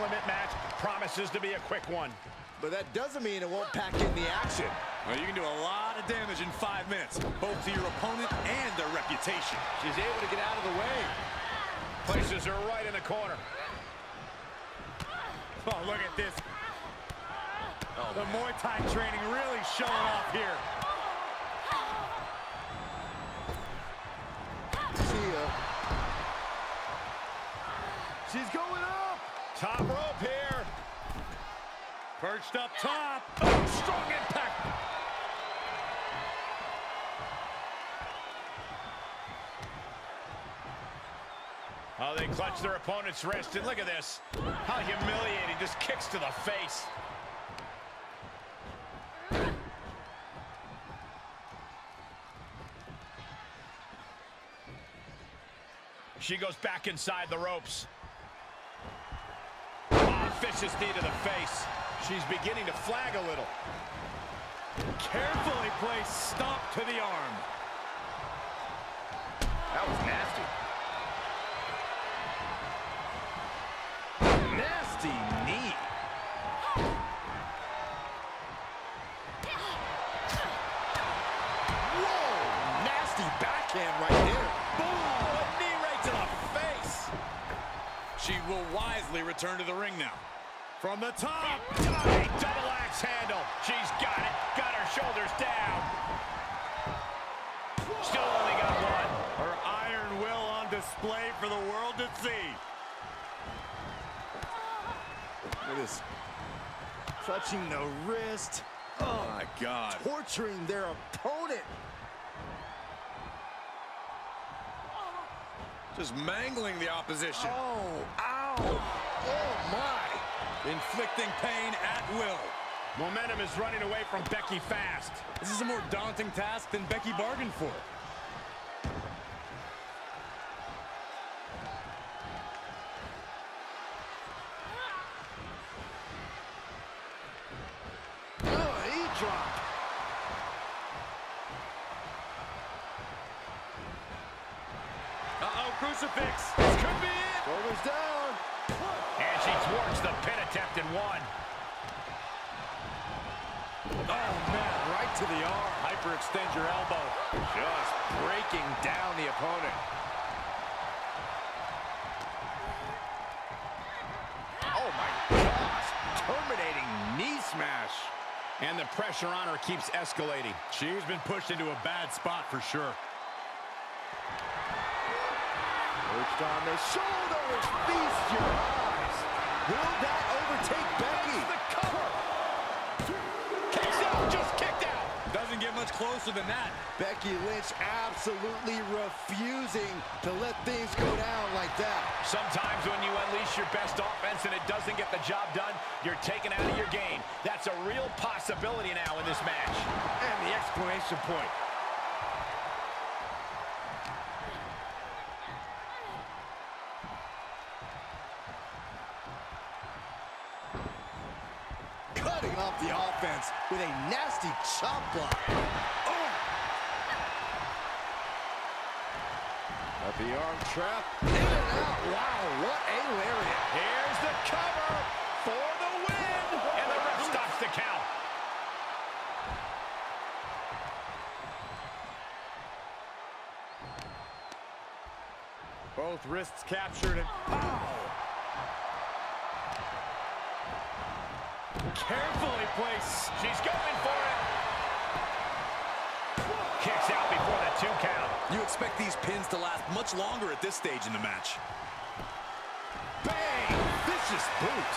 time-limit match promises to be a quick one. But that doesn't mean it won't pack in the action. Well, you can do a lot of damage in 5 minutes, both to your opponent and their reputation. She's able to get out of the way. Places her right in the corner. Oh, look at this. Oh, the Muay Thai training really showing off here. See ya. She's going up. Top rope here. Perched up top. Oh, strong impact. Oh, they clutch their opponent's wrist, and look at this. How humiliating, just kicks to the face. She goes back inside the ropes. Oh, vicious knee to the face. She's beginning to flag a little. Carefully placed stomp to the arm. That was nasty. Nasty knee. Whoa! Nasty backhand right there. Boom! A knee right to the face. She will wisely return to the ring now. From the top. Diving double axe handle. She's got it. Got her shoulders down. Still only got one. Her iron will on display for the world to see. Look at this. Clutching the wrist. Oh, my God. Torturing their opponent. Just mangling the opposition. Oh, ow. Oh, my. Inflicting pain at will. Momentum is running away from Becky fast. This is a more daunting task than Becky bargained for. Knee drop. Uh-oh, crucifix. This could be it. Shoulders down. And she thwarts the pin attempt in one. Oh, man, right to the arm. Hyperextend your elbow. Just breaking down the opponent. Oh, my gosh. Terminating knee smash. And the pressure on her keeps escalating. She's been pushed into a bad spot for sure. Perched on the shoulders. Feast your eyes. Will that overtake Becky? The cover. Kicks out, just kicked out. Doesn't get much closer than that. Becky Lynch absolutely refusing to let things go down like that. Sometimes when you unleash your best offense and it doesn't get the job done, you're taken out of your game. That's a real possibility now in this match. And the exclamation point. Cutting off the offense with a nasty chop block. Oh! Got the arm trap. In and out. Wow, what a lariat. Here's the cover for the win. And the ref stops the count. Both wrists captured and pow! Carefully placed. She's going for it. Kicks out before the 2 count. You expect these pins to last much longer at this stage in the match. Bang! Vicious boot.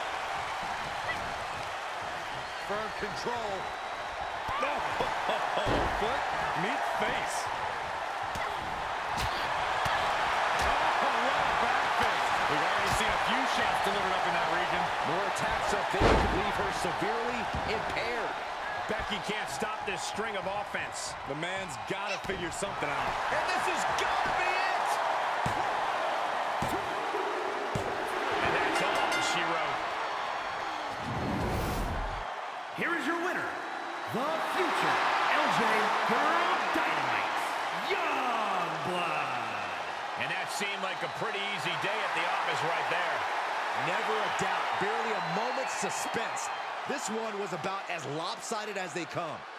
Firm control. Oh, foot meets face. We've already seen a few shots delivered up in that region. More attacks up there could leave her severely impaired. Becky can't stop this string of offense. The man's got to figure something out. And this is gonna be it! And that's all she wrote. Here is your winner, the future LJ Girl Dynamite, Youngblood. And that seemed like a pretty easy day at the office right there. Never a doubt, barely a moment's suspense. This one was about as lopsided as they come.